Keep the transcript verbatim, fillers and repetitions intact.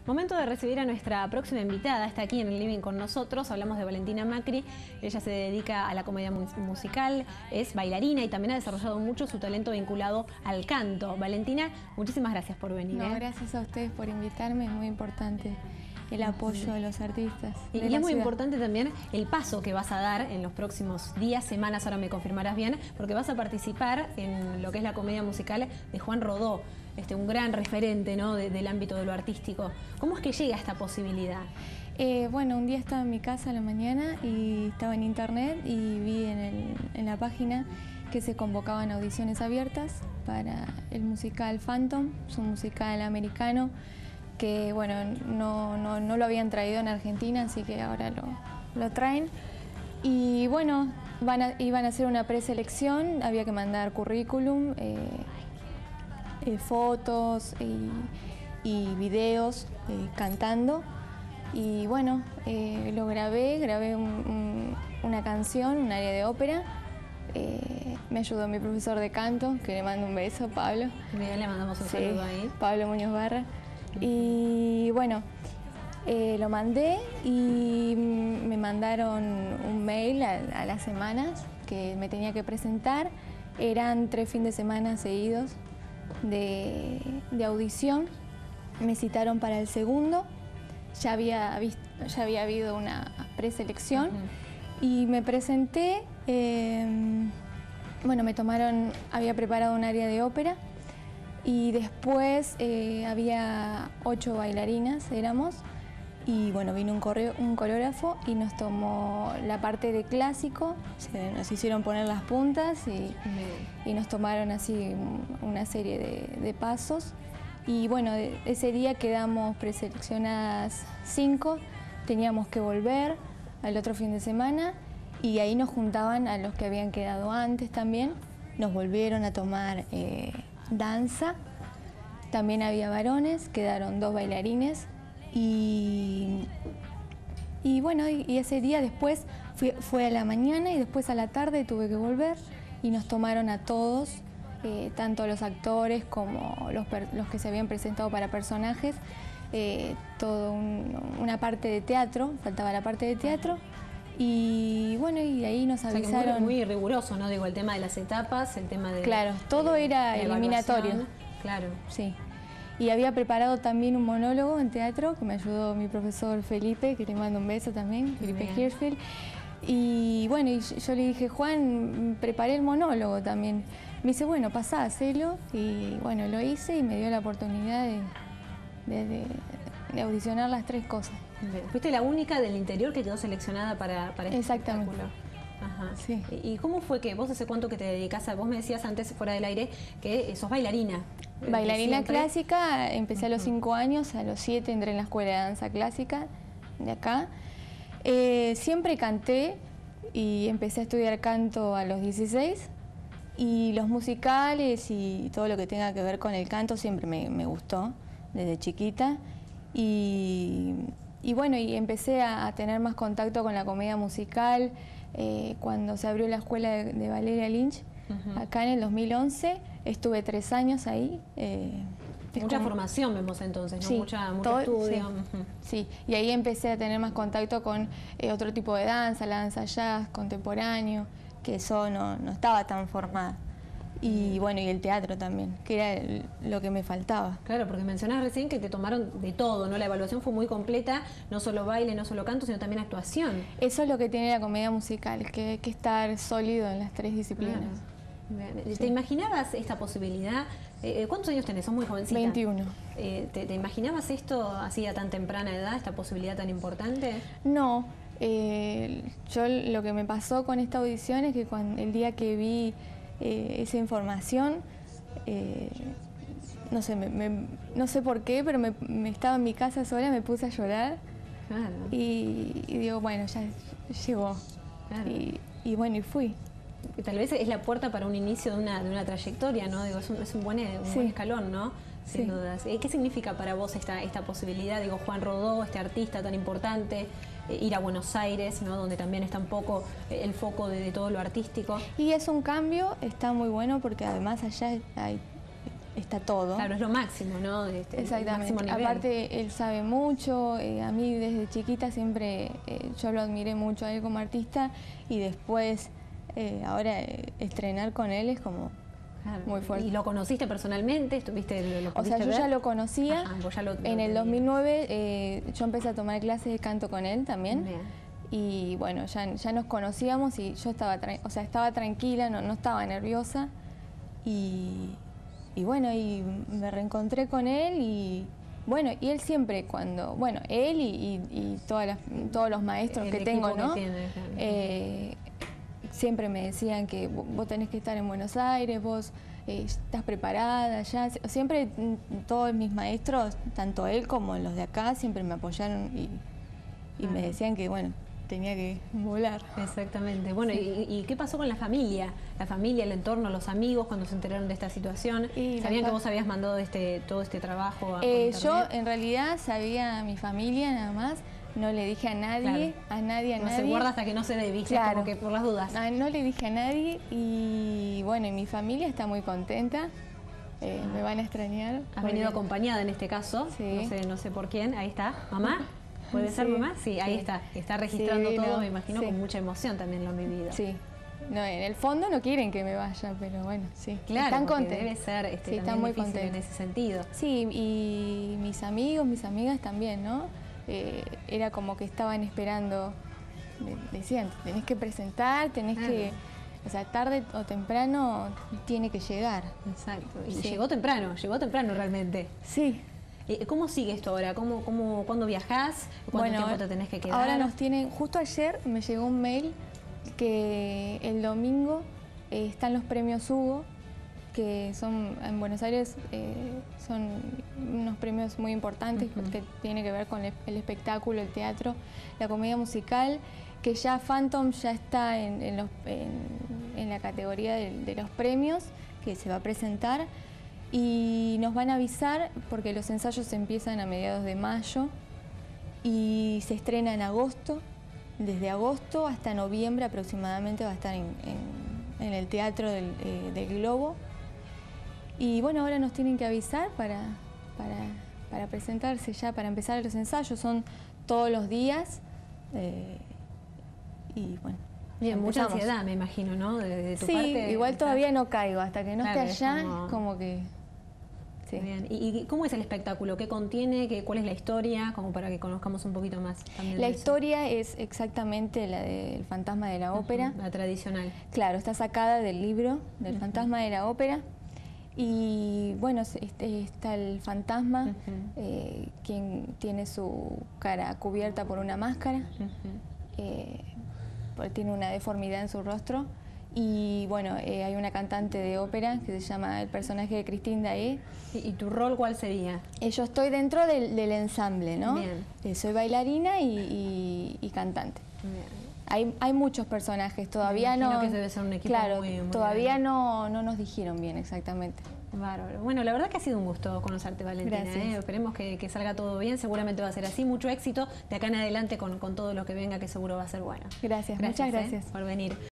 Momento de recibir a nuestra próxima invitada. Está aquí en el living con nosotros. Hablamos de Valentina Macri. Ella se dedica a la comedia musical, es bailarina y también ha desarrollado mucho su talento vinculado al canto. Valentina, muchísimas gracias por venir. No, ¿eh? Gracias a ustedes por invitarme. Es muy importante el apoyo a los artistas. Y, y es muy importante también el paso que vas a dar en los próximos días, semanas, ahora me confirmarás bien, porque vas a participar en lo que es la comedia musical de Juan Rodó, este, un gran referente, ¿no?, de, del ámbito de lo artístico. ¿Cómo es que llega esta posibilidad? Eh, bueno, un día estaba en mi casa a la mañana y estaba en internet y vi en, el, en la página que se convocaban audiciones abiertas para el musical Phantom, es un musical americano que bueno, no, no, no lo habían traído en Argentina, así que ahora lo, lo traen. Y bueno, van a, iban a hacer una preselección, había que mandar currículum, eh, eh, fotos y, y videos eh, cantando. Y bueno, eh, lo grabé, grabé un, un, una canción, un área de ópera. Eh, me ayudó mi profesor de canto, que le mando un beso, Pablo. Bien, le mandamos un sí, saludo ahí. Pablo Muñoz Barra. Y bueno, eh, lo mandé y me mandaron un mail a, a las semanas que me tenía que presentar. Eran tres fines de semana seguidos de, de audición. Me citaron para el segundo. Ya había, visto, ya había habido una preselección uh-huh. y me presenté. Eh, bueno, me tomaron, había preparado un área de ópera. Y después eh, había ocho bailarinas, éramos, y bueno, vino un, coreo, un coreógrafo y nos tomó la parte de clásico, se, nos hicieron poner las puntas y, y nos tomaron así una serie de, de pasos. Y bueno, ese día quedamos preseleccionadas cinco, teníamos que volver al otro fin de semana y ahí nos juntaban a los que habían quedado antes también, nos volvieron a tomar eh, danza, también había varones, quedaron dos bailarines y, y bueno, y, y ese día después fui, fue a la mañana y después a la tarde tuve que volver y nos tomaron a todos, eh, tanto los actores como los, los que se habían presentado para personajes, eh, todo un, una parte de teatro, faltaba la parte de teatro. Y bueno, y ahí nos avisaron... O sea, que muy, muy riguroso, ¿no? Digo, el tema de las etapas, el tema de... Claro, todo de, era de eliminatorio. Claro. Sí. Y había preparado también un monólogo en teatro que me ayudó mi profesor Felipe, que le mando un beso también, Felipe Hirschfeld. Y bueno, y yo le dije, Juan, preparé el monólogo también. Me dice, bueno, pasá, hacelo. Y bueno, lo hice y me dio la oportunidad de, de, de, de audicionar las tres cosas. Fuiste la única del interior que quedó seleccionada para, para este Exactamente. espectáculo. Ajá. Sí. ¿Y cómo fue que vos hace cuánto que te dedicás a... Vos me decías antes, fuera del aire, que sos bailarina. Bailarina clásica, empecé a los cinco años, a los siete entré en la escuela de danza clásica de acá. Eh, siempre canté y empecé a estudiar canto a los dieciséis. Y los musicales y todo lo que tenga que ver con el canto siempre me, me gustó, desde chiquita. Y... Y bueno, y empecé a, a tener más contacto con la comedia musical eh, cuando se abrió la escuela de, de Valeria Lynch, uh-huh. acá en el dos mil once. Estuve tres años ahí. Eh, mucha como... formación vemos entonces, ¿no? Sí, Mucha, mucho todo, estudio. Sí, uh-huh. sí, y ahí empecé a tener más contacto con eh, otro tipo de danza, la danza jazz, contemporáneo, que eso no, no estaba tan formada. Y bueno, y el teatro también, que era el, lo que me faltaba. Claro, porque mencionabas recién que te tomaron de todo, ¿no? La evaluación fue muy completa, no solo baile, no solo canto, sino también actuación. Eso es lo que tiene la comedia musical, que hay que estar sólido en las tres disciplinas. Claro. ¿Te sí. imaginabas esta posibilidad? Eh, ¿Cuántos años tenés? Sos muy jovencita. veintiuno. Eh, ¿te, ¿Te imaginabas esto así a tan temprana edad, esta posibilidad tan importante? No. Eh, yo lo que me pasó con esta audición es que cuando, el día que vi Eh, esa información, eh, no sé, me, me, no sé por qué, pero me, me estaba en mi casa sola, me puse a llorar. Claro. y, y digo, bueno, ya llegó. Claro. Y, y bueno, y fui. Y tal vez es la puerta para un inicio de una, de una trayectoria, ¿no? Digo, es un, es un, buen, un sí. buen escalón, ¿no? Sin sí. dudas. ¿Qué significa para vos esta, esta posibilidad? Digo, Juan Rodó, este artista tan importante, eh, ir a Buenos Aires, ¿no? Donde también está un poco eh, el foco de, de todo lo artístico. Y es un cambio, está muy bueno porque además allá hay está todo. Claro, es lo máximo, ¿no? Este, Exactamente. Máximo nivel. Aparte, él sabe mucho. Eh, a mí desde chiquita siempre, eh, yo lo admiré mucho a él como artista y después, eh, ahora eh, estrenar con él es como claro. muy fuerte. ¿Y lo conociste personalmente? ¿Estuviste, lo O sea, yo ver? ya lo conocía. Ajá, vos ya lo, lo en el tenías. dos mil nueve eh, yo empecé a tomar clases de canto con él también. Bien. Y bueno, ya, ya nos conocíamos y yo estaba, o sea, estaba tranquila, no, no estaba nerviosa. Y, y bueno, y me reencontré con él y bueno, y él siempre cuando, bueno, él y, y, y todas las, todos los maestros el que tengo, que ¿no? tiene, claro. Eh, siempre me decían que vos tenés que estar en Buenos Aires, vos eh, estás preparada ya. Siempre todos mis maestros, tanto él como los de acá, siempre me apoyaron y, y ah. me decían que, bueno, tenía que volar. Exactamente. Bueno, sí. y, ¿y qué pasó con la familia? La familia, el entorno, los amigos cuando se enteraron de esta situación. Y ¿Sabían que vos habías mandado este, todo este trabajo a eh, Yo en realidad sabía a mi familia nada más. No le dije a nadie, claro. a nadie, a no nadie. No se guarda hasta que no se dé, ¿viste? Claro. Como que por las dudas. No, no le dije a nadie y bueno, y mi familia está muy contenta. Eh, me van a extrañar. Has porque... venido acompañada en este caso. Sí. No sé, no sé por quién. Ahí está. ¿Mamá? ¿Puede sí, ser mamá? Sí, sí, ahí está. Está registrando sí, todo, no, me imagino, sí. con mucha emoción también lo han vivido. Sí. No, en el fondo no quieren que me vaya, pero bueno, sí. Claro, están contentos. Debe ser este, sí, están muy contentos en ese sentido. Sí, y mis amigos, mis amigas también, ¿no? Eh, era como que estaban esperando, decían, tenés que presentar, tenés claro. que... O sea, tarde o temprano tiene que llegar. Exacto. Y sí. llegó temprano, llegó temprano realmente. Sí. ¿Cómo sigue esto ahora? ¿Cómo, cómo, ¿Cuándo viajás? ¿Cuánto bueno, tiempo te tenés que quedar? Ahora nos tienen... Justo ayer me llegó un mail que el domingo eh, están los premios Hugo, que son en Buenos Aires, eh, son unos premios muy importantes uh-huh. que tiene que ver con el, el espectáculo, el teatro, la comedia musical, que ya Phantom ya está en, en, los, en, en la categoría de, de los premios, que se va a presentar, y nos van a avisar porque los ensayos empiezan a mediados de mayo y se estrena en agosto. Desde agosto hasta noviembre aproximadamente va a estar en, en, en el Teatro del, eh, del Globo. Y bueno, ahora nos tienen que avisar para, para, para presentarse ya, para empezar los ensayos. Son todos los días. Eh, y bueno. Bien, mucha ansiedad, me imagino, ¿no? De, de tu sí, parte. igual estar... todavía no caigo. Hasta que no claro, esté allá, como... como que... Sí. Bien. ¿Y, ¿Y cómo es el espectáculo? ¿Qué contiene? ¿Qué, ¿Cuál es la historia? Como para que conozcamos un poquito más también. La de historia eso. es exactamente la del Fantasma de la Ópera. Uh-huh, la tradicional. Claro, está sacada del libro del uh-huh. Fantasma de la Ópera. Y bueno, está el fantasma, uh-huh. eh, quien tiene su cara cubierta por una máscara, uh-huh. eh, tiene una deformidad en su rostro. Y bueno, eh, hay una cantante de ópera que se llama el personaje de Christine Daé. ¿Y, ¿Y tu rol cuál sería? Eh, yo estoy dentro del, del ensamble, ¿no? Bien. Eh, soy bailarina y, y, y cantante. Bien. Hay, hay muchos personajes, todavía Me no... que debe ser un equipo claro, muy, muy todavía no, no nos dijeron bien exactamente. Bárbaro. Bueno, la verdad que ha sido un gusto conocerte, Valentina. ¿eh? Esperemos que, que salga todo bien, seguramente va a ser así. Mucho éxito de acá en adelante con, con todo lo que venga, que seguro va a ser bueno. Gracias, gracias muchas gracias. ¿eh? por venir.